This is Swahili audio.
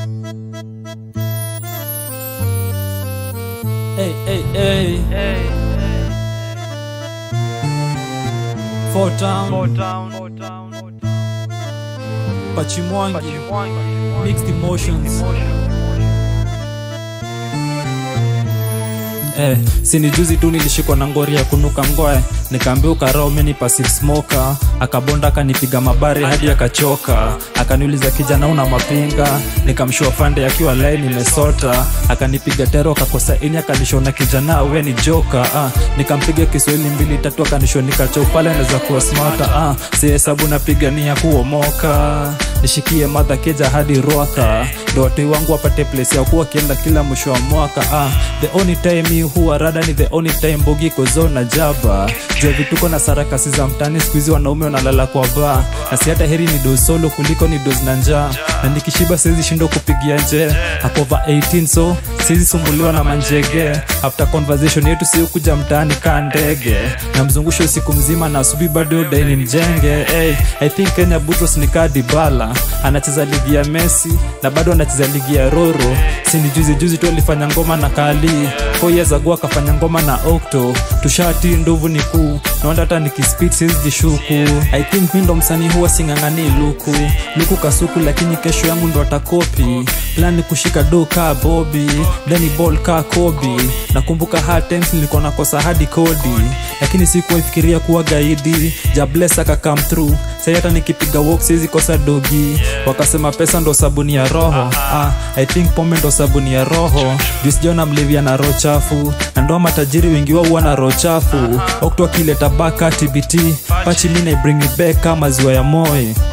Hey. Fort Town. Pachimwangi. Mixed emotions. Sini juzi tu nilishikwa na ngori ya kunuka ngoe. Nikaambia ukarao mimi passive smoker. Akabonda akanipiga mabari hadi akachoka. Akaniuliza kijana una mapinga. Nikamshua fande akiwa line nimesota. Akanipiga tero akakosa ini akanishona kijana wewe ni joka. Nikampiga Kiswahili 2-3 akanishona nikachoka pale naweza kuwa smarter. Si hesabu napigania kuomoka. Nishikie madha keja hadi Ruaka. Ndio watu wangu wapate place ya kuwa kienda kila mwisho wa mwaka. The only time huwa rada ni the only time bogi kozo na jaba. Jua vituko na sarakasi za mtani squeeze wanaume wanalala kwa bar. Na si hata heri ni do solo kuliko ni doze na njaa. Na nikishiba siwezi shindo kupigia nje. Hapo over 18 so siwezi sumbuliwa na manjege. After conversation yetu si ukuja mtaani kaa ndege. Na mzungusho usiku mzima na asubuhi bado dai ni mjenge. I think Kenya Butros ni Dybala. Anacheza ligi ya Messi na bado anacheza ligi ya Roro. Sini juzi tu alifanya ngoma na Kali. 4 years ago akafanya ngoma na Octo. Tushati ndovu ni kuu. Naona hata nikispit siwezi jishuku. I think mimi ndo msanii huwa singangani luku kasuku lakini kesho yangu ndo atakopi. Plan ni kushika do ka Bobby, Danny Ball ka Kobe. Nakumbuka hard times nilikuwa nakosa hadi kodi. Lakini sikuwa fikiria kuwa gaidi. Jabless aka come through. Sasa hata nikipiga walk siwezi kosa dogi. Wakasema pesa ndo sabuni ya roho. I think pombe ndo sabuni ya roho. Disjona mlevia na roho chafu. Na ndo matajiri wengi wao wana roho chafu. Okto akileta baka TBT. Pachi mimi na bring it back kama ziwa ya Moi.